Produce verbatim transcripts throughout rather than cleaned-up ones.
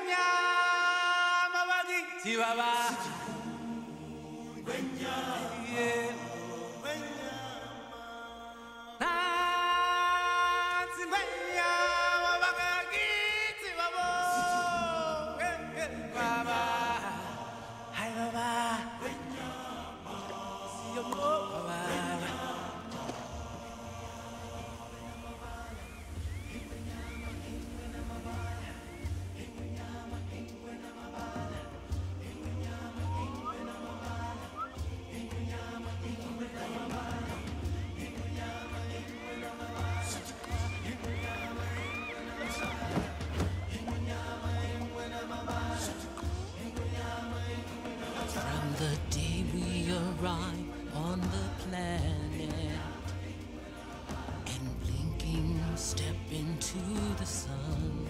From the day we arrive on the planet and blinking step into the sun,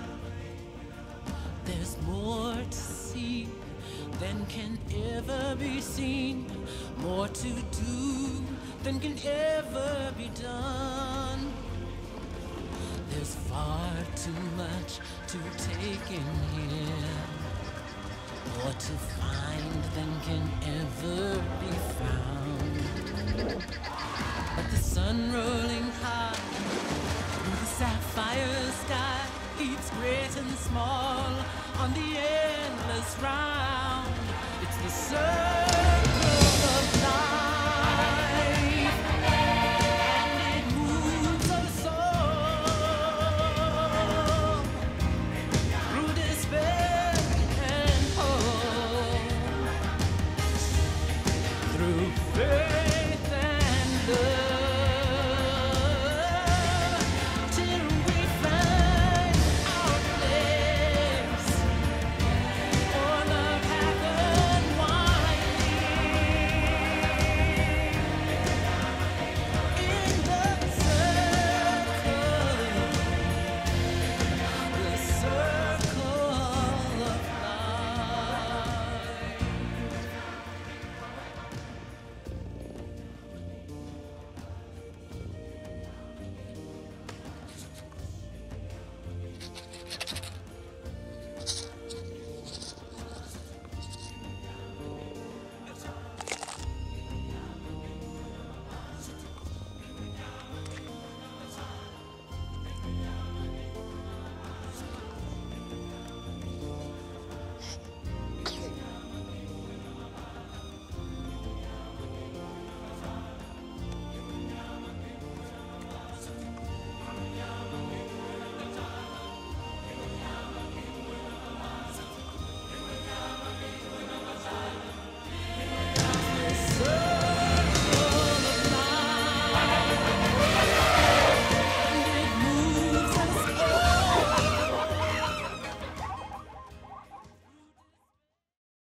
there's more to see than can ever be seen, more to do than can ever be done. There's far too much to take in here, more to find than can ever be found. But the sun rolling high through the sapphire sky keeps great and small on the endless round. It's the circle.